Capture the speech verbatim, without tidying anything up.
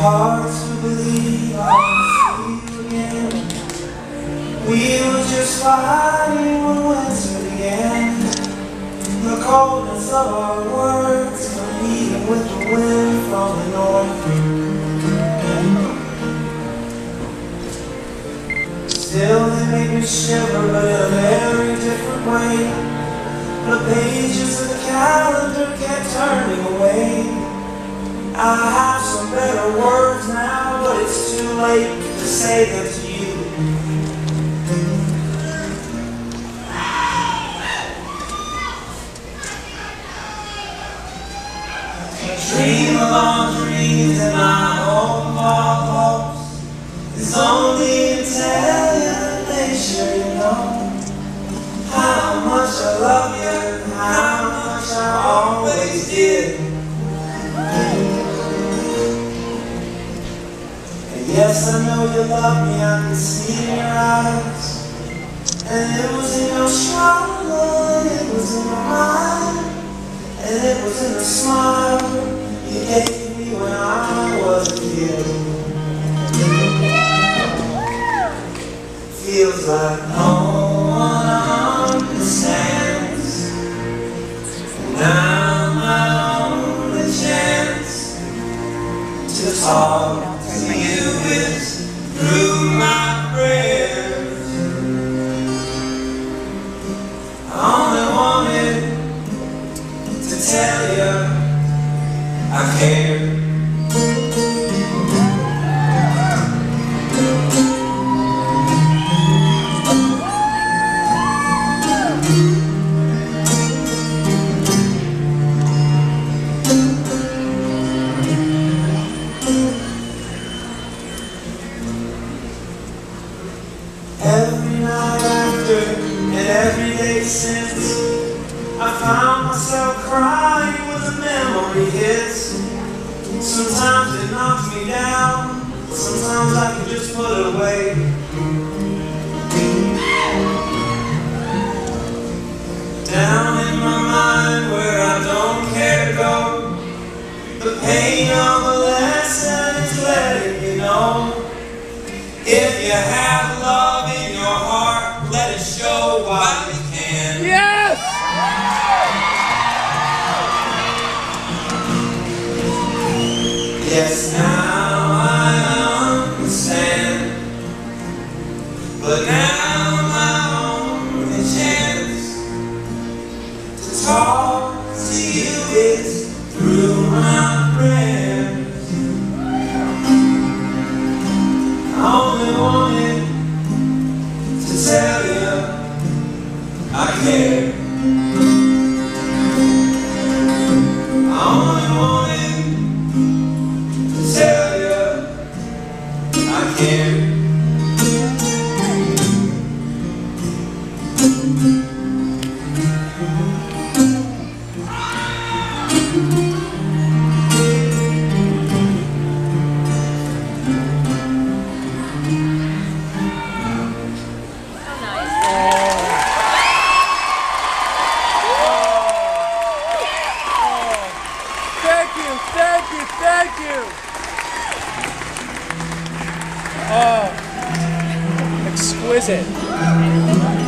Hard to believe I'll see you again. We were just fighting when winter began. The coldness of our words competing with the wind from the north. Still they make me shiver, but in a very different way. The pages of the calendar kept turning away. I have some better words now, but it's too late to say them to you. I dream of all dreams and my hope of hopes is only to tell you and make sure you know how much I love you and how much I always did. Yes, I know you love me, I can see in your eyes. And it was in your struggle, it was in your mind. And it was in the smile you gave me when I wasn't here. Feels like no one understands. And now my only chance to talk to you is through my prayers. I only wanted to tell you I care. Every night after and every day since, I found myself crying when the memory hits. Sometimes it knocks me down, sometimes I can just put it away. Down in my mind where I don't care to go, the pain of a lesson is letting you know. If you have love in your heart, let it show while you can. Yes! Yes, now I understand. But now my only chance to talk to you is through my prayers. I only wanted to tell you I care. I only wanted to tell you I care. Thank you, thank you. Oh, exquisite.